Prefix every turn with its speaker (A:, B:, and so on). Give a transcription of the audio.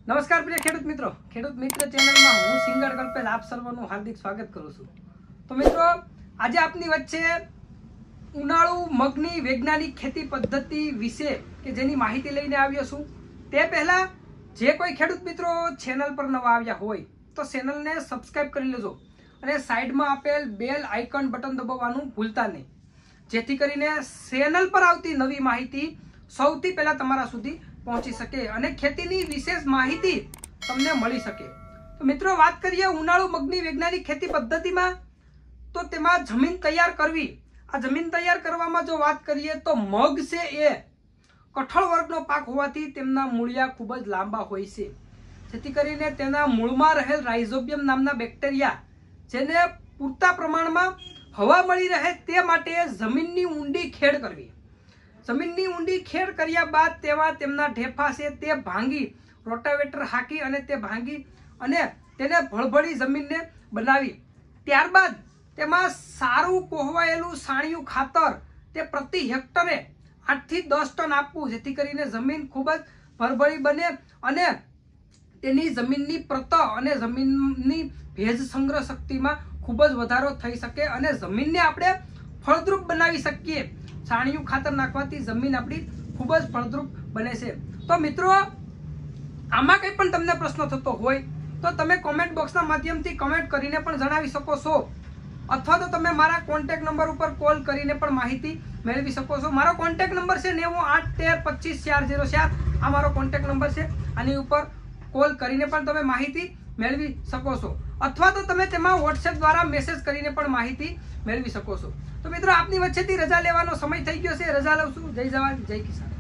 A: નમસ્કાર પ્રિય ખેડૂત મિત્રો, ખેડૂત મિત્ર ચેનલમાં હું સિંગર કલ્પેશ આપ સર્વનું હાર્દિક સ્વાગત કરું છું। તો મિત્રો, આજે આપની વચ્ચે ઉનાળુ મગની વૈજ્ઞાનિક ખેતી પદ્ધતિ વિશે કે જેની માહિતી લઈને આવ્યો છું। તે પહેલા જે કોઈ ખેડૂત મિત્રો ચેનલ પર નવા આવ્યા હોય તો ચેનલને સબસ્ક્રાઇબ કરી લેજો અને સાઈડમાં આપેલ બેલ આઇકન બટન દબાવવાનું ભૂલતા નહીં, જેથી કરીને ચેનલ પર આવતી નવી માહિતી સૌથી પહેલા તમારા સુધી પહોંચી શકે અને ખેતીની વિશેષ માહિતી તમને મળી શકે। તો મિત્રો, વાત કરીએ ઉનાળુ મગની વૈજ્ઞાનિક ખેતી પદ્ધતિમાં, તો તેમાં જમીન તૈયાર કરવી। આ જમીન તૈયાર કરવામાં જો વાત કરીએ તો મગ છે એ કઠોળ વર્ગનો પાક હોવાથી તેમના મૂળિયા ખૂબ જ લાંબા હોય છે, જેથી કરીને તેના મૂળમાં રહેલ રાઇઝોબિયમ નામના બેક્ટેરિયા જેને પૂરતા પ્રમાણમાં હવા મળી રહે તે માટે જમીનની ઊંડી ખેડ કરવી। જમીનની ઊંડી ખેડ કર્યા બાદ તેમાં તેમના ઢેફા છે તે ભાંગી રોટાવેટર હાકી અને તે ભાંગી અને તેને ભળભળી જમીનને બનાવી। ત્યારબાદ તેમાં સારું કોહવાયેલું સાણિયું ખાતર તે પ્રતિ હેક્ટરે 8 થી 10 ટન આપવું, જેથી કરીને જમીન ખૂબ જ ભરભળી બને અને તેની જમીનની પ્રત અને જમીનની ભેજ સંગ્રહ શક્તિમાં ખૂબ જ વધારો થઈ શકે અને જમીનને આપણે ફળદ્રુપ બનાવી શકીએ। છાણિયું ખાતર નાખવાથી જમીન આપણી ખૂબ જ ફળદ્રુપ બને છે। તો મિત્રો, આમાં કંઈ પણ તમને પ્રશ્ન થતો હોય તો તમે કોમેન્ટ બોક્સના માધ્યમથી કમેન્ટ કરીને પણ જણાવી શકો છો, અથવા તો તમે મારા કોન્ટેક્ટ નંબર ઉપર કોલ કરીને પણ માહિતી મેળવી શકો છો। મારો કોન્ટેક્ટ નંબર છે 9813254004। આ મારો કોન્ટેક્ટ નંબર છે, આની ઉપર કોલ કરીને પણ તમે માહિતી મેળવી શકો છો, અથવા તો તમે તેમાં વોટ્સએપ દ્વારા મેસેજ કરીને પણ માહિતી મેળવી શકો છો। તો મિત્રો, આપની વચ્ચેથી રજા લેવાનો સમય થઈ ગયો છે, રજા લઉં છું। જય જવાન, જય કિસાન।